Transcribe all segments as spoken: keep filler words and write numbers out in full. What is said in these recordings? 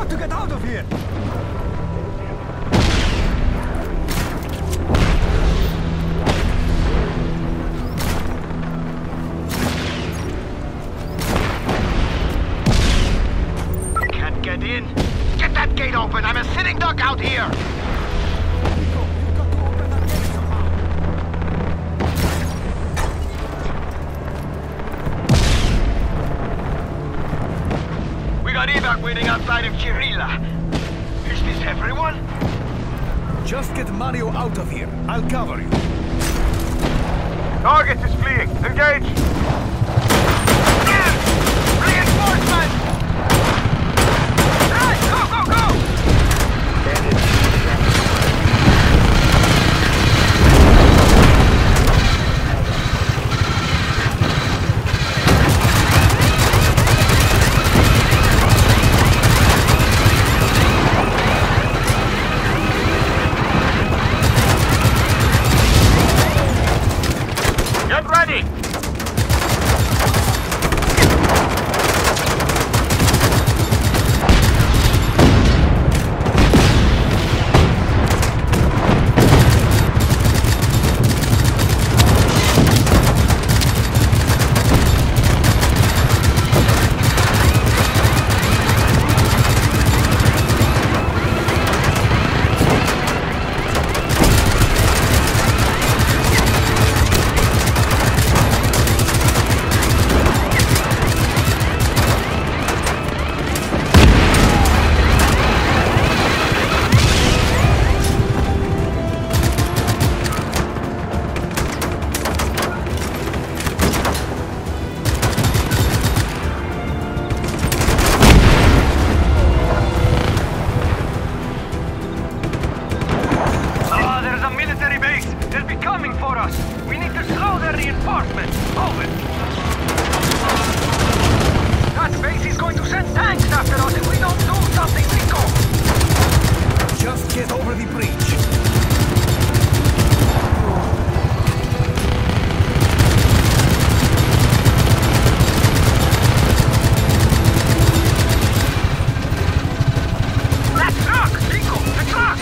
got to get out of here! Can't get in. Get that gate open! I'm a sitting duck out here! Nico, you've got to open that gate somehow! We got evac waiting outside of Chirilla. Is this everyone? Just get Mario out of here. I'll cover you. Target is fleeing. Engage! Yes! Reinforcements! Right, go, go, go! Get ready! Coming for us! We need to slow their reinforcements! Over! That base is going to send tanks after us if we don't do something, Nico! Just get over the breach. That truck! Nico! The truck!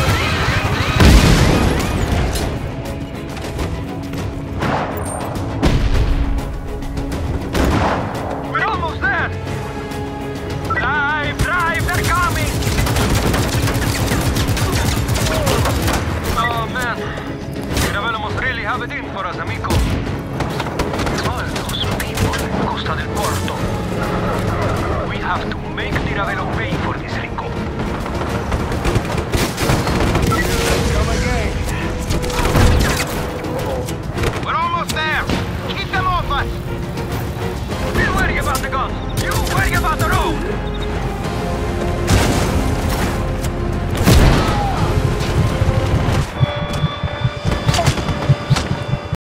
Have it in for us, amico. All those people in Costa del Porto. We have to make Tiravello pay for this ring.